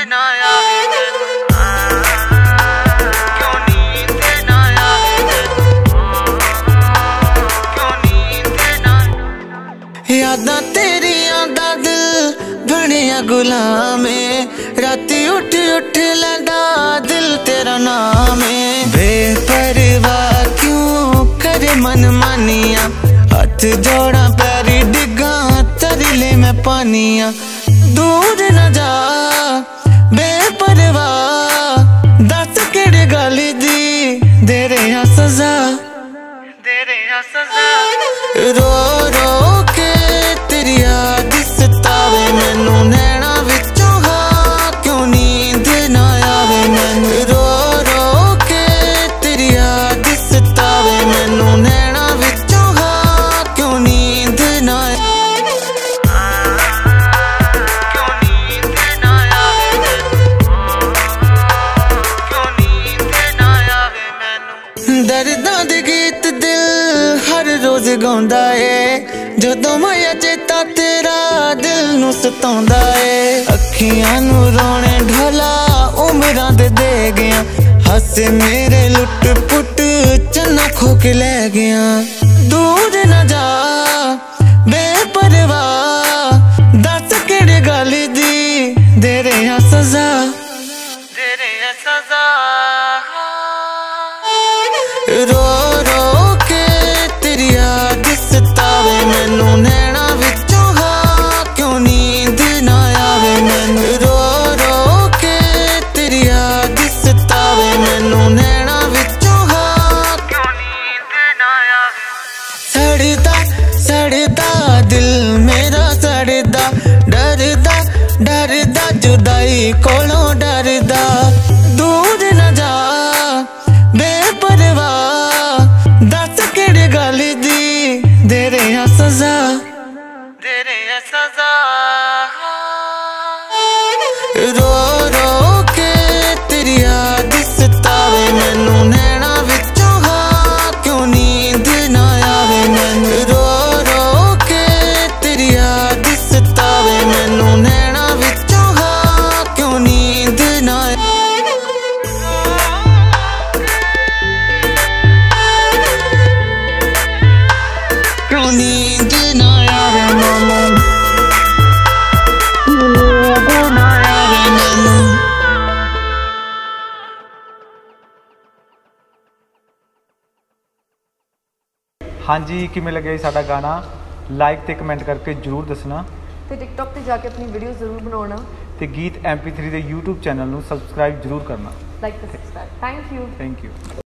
ना आवे क्यों नींद ना आवे क्यों नींद ना। यादां तेरियां दा दिल बनिया गुलाम राती उठ उठ लैंदा दिल तेरा नाम बेपरवाह क्यों करे मन मानिया हाथ जोड़ा पैरी डिगा तेरे ले मैं पानिया दूर न जा बेपरवाह दस केड़े गल दी दे रहा सजा रो रो के तेरी याद सतावे मैनू नैना विचों हाँ क्यों नींद ना आवे मैनू रो रो के तेरी याद सतावे मैनू नैना विचों हाँ क्यों नींद ना क्यों नींद ना आवे क्यों नींद ना आवे मैनू। दर्दां दे गीत दिल हर रोज गाउंदा जदों माया चेता तेरा दिल नू सताउंदा अखियां नू रोने ढोला उमरां दे गया हसे मेरे लुट पुट चन्ना खो के ले गया दूर न जा बेपरवाह दस केड़े गल दी दे रहा सजा रो रो के तेरी याद सतावे मैनू नैना विचों हाँ क्यों नींद ना आवे मैनू रो रो के तेरी याद सतावे मैनू नैना विचों हाँ क्यों नींद ना आवे। सड़दा सड़दा दिल मेरा सड़दा डरदा डरदा जुदाई कोलों डरदा दूर न जा बेपरवाह दस केड़े गल दी दे रहा सजा रो रो के तेरी याद सतावे मैनू नैना विचों हाँ क्यों नींद ना आवे मैनू रो रो के तेरी याद सतावे मैनू नैना विचों हाँ क्यों नींद ना क्यों नींद ना आवे मैनू हाँ जी किमें लगे साडा गाना लाइक ते कमेंट करके जरूर दसना ते टिकटॉक ते जाके अपनी वीडियो जरूर बनाना ते गीत MP3 दे YouTube चैनल नू सबसक्राइब जरूर करना लाइक ते सब्सक्राइब थैंक यू।